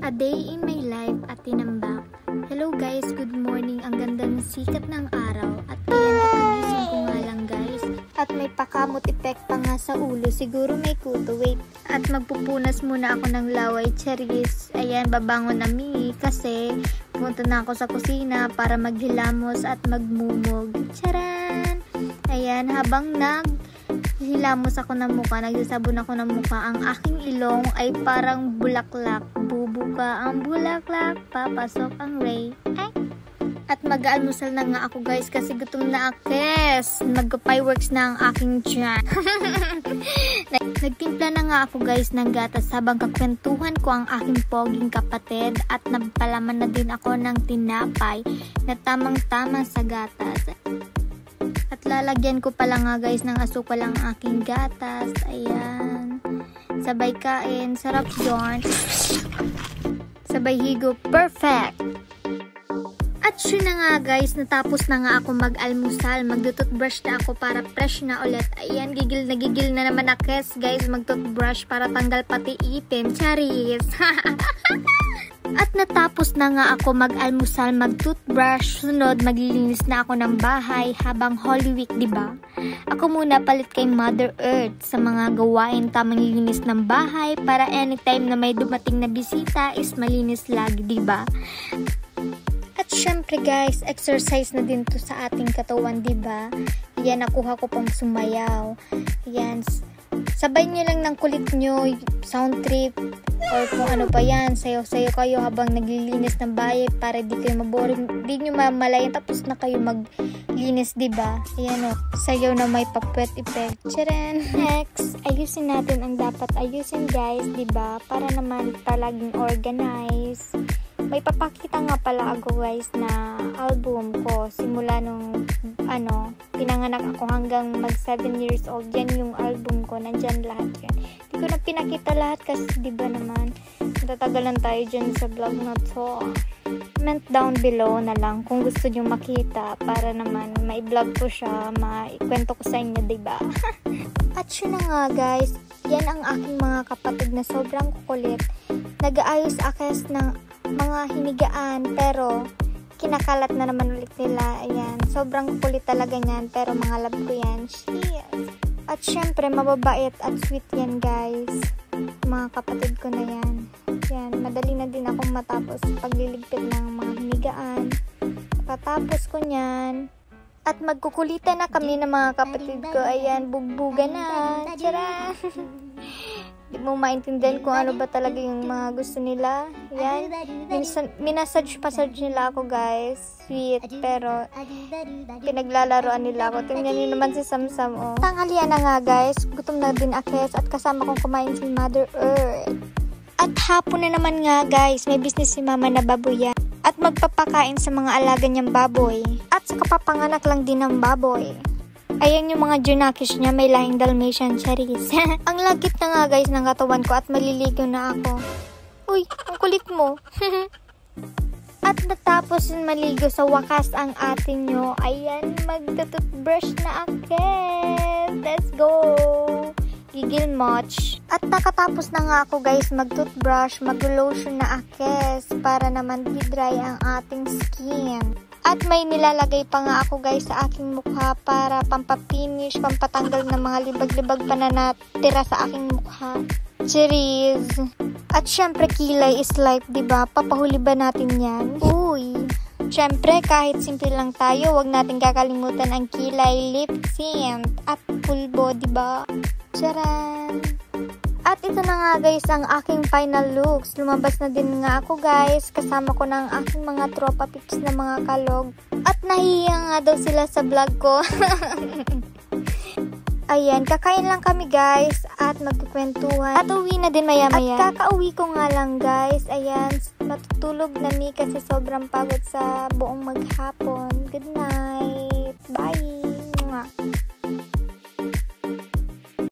A day in my life at tinambak. Hello guys, good morning. Ang ganda ng sikat ng araw. At ayan, kakagising ko nga lang guys. At may pakamot effect pa nga sa ulo. Siguro may kuto. Wait. At magpupunas muna ako ng laway cherries. Ayan, babangon na mi. Kasi pumunta na ako sa kusina para maghilamos at magmumog. Charan! Ayan, habang hilamos ako ng mukha, nagsasabon ako ng mukha, ang aking ilong ay parang bulaklak. Bubuka ang bulaklak, papasok ang ray. Ay! At mag-aalmusal na nga ako guys kasi gutom na akes. Mag-fireworks na ang aking tiyan. Nagtimpla na nga ako guys ng gatas habang kakwentuhan ko ang aking poging kapatid at nagpalaman na din ako ng tinapay na tamang-tama sa gatas. At lalagyan ko pala nga guys ng asukal ang aking gatas. Ayan. Sabay kain. Sarap yun. Sabay higo. Perfect! At yun na nga guys. Natapos na nga ako mag-almusal. Mag-toothbrush na ako para fresh na ulit. Ayan. Gigil na naman akes guys. Mag-toothbrush para tanggal pati ipin. Charis! At natapos na nga ako mag-almusal, mag-toothbrush, sunod maglilinis na ako ng bahay habang Holy Week, diba? Ako muna palit kay Mother Earth sa mga gawain tamang linis ng bahay para anytime na may dumating na bisita is malinis lagi, diba? At syempre guys, exercise na din to sa ating katawan, diba? Yan, nakuha ko pang sumayaw. Yan, sabay nyo lang ng kulit nyo, sound trip, or kung ano pa yan, sayo-sayo kayo habang naglilinis ng bahay para di kayo maboring, di nyo mamalayan tapos na kayo maglinis, diba? Ayan o, sayo na may papwet effect. Tcharan! Next, ayusin natin ang dapat ayusin guys, diba? Para naman palaging organize. May papakita nga pala ako guys na album ko simula nung pinanganak ako hanggang mag 7 years old. Yan yung album ko, nandyan lahat yan. Hindi ko na pinakita lahat kasi diba naman tatagalan tayo dyan sa vlog na to. Comment down below na lang kung gusto nyo makita para naman mai-vlog ko siya, maikwento ko sa inyo, diba? At yun na nga guys, yan ang aking mga kapatid na sobrang kukulit. Nag-aayos akes ng mga hinigaan pero kinakalat na naman ulit nila. Ayan, sobrang kulit talaga niyan pero mga love ko yan. Cheers! At syempre mababait at sweet yan guys, mga kapatid ko na yan. Yan, madali na din akong matapos pagliligpit ng mga hinigaan. Patapos ko nyan at magkukulitan na kami ng mga kapatid ko. Ayan, bugbuga na. Tara! Di mo maintindihan kung ano ba talaga yung mga gusto nila. Yan. Minasage nila ako guys. Sweet. Pero pinaglalaroan nila ako. Tingnan nyo naman si Samsam. Oh. Tanghalian na nga guys. Gutom na din akes. At kasama kong kumain si Mother Earth. At hapon na naman nga guys. May business si mama na baboyan. At magpapakain sa mga alaga niyang baboy. At sa kapapanganak lang din ng baboy. Ayan yung mga junakis niya, may lahing Dalmatian cherries. Ang lagit na nga guys ng katawan ko at maliligo na ako. Uy, ang kulit mo. At natapos maligo sa wakas ang atin nyo. Ayan, magtututbrush na akes. Let's go! Gigil much. At nakatapos na nga ako guys mag-toothbrush, mag-lotion na akes para naman di-dry ang ating skin. At may nilalagay pa nga ako guys sa aking mukha para pampapinish, pampatanggal ng mga libag-libag pa na natira sa aking mukha. Cheers! At syempre kilay is life, diba? Papahuli ba natin yan? Uy! Syempre kahit simple lang tayo, wag natin kakalimutan ang kilay, lip tint at pulbo, diba? Charan! At ito na nga guys ang aking final looks. Lumabas na din nga ako guys. Kasama ko ng aking mga tropa pips na mga kalog. At nahihiya nga daw sila sa vlog ko. Ayan, kakain lang kami guys. At magkukwentuhan. At uwi na din maya-maya. At kakauwi ko nga lang guys. Ayan, matutulog na mi kasi sobrang pagod sa buong maghapon. Good night. Bye. Mwah.